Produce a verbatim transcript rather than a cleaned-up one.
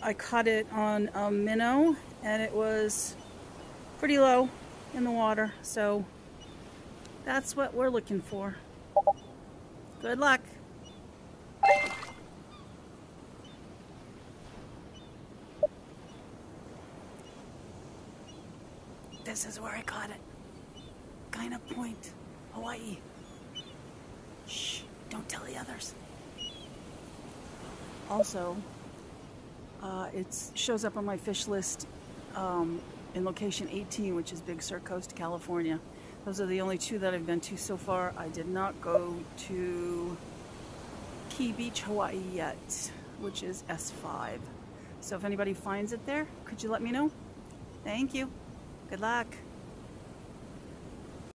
I caught it on a minnow and it was pretty low in the water, so that's what we're looking for. Good luck. This is where I caught it. Kind of Point, Hawaii. Shh, don't tell the others. Also, uh, it shows up on my fish list um, in location eighteen, which is Big Sur Coast, California. Those are the only two that I've been to so far. I did not go to Key Beach, Hawaii yet, which is S five. So if anybody finds it there, could you let me know? Thank you. Good luck.